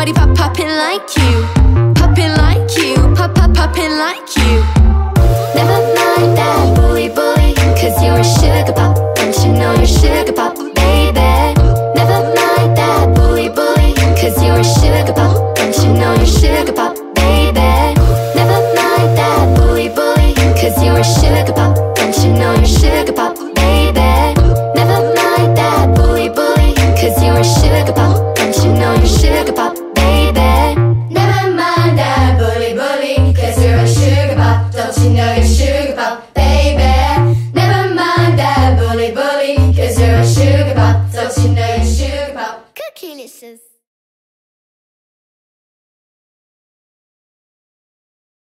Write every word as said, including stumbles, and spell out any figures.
nobody pop poppin' like you. Poppin' like you, pop pop poppin' like you. Never mind that bully bully, cause you're a sugar pop. Don't you know you're sugar pop, baby? Never mind that bully bully, cause you're a sugar pop. Don't you know you're sugar pop, baby? Never mind that bully bully, cause you're a sugar pop. Don't you know you're sugar pop?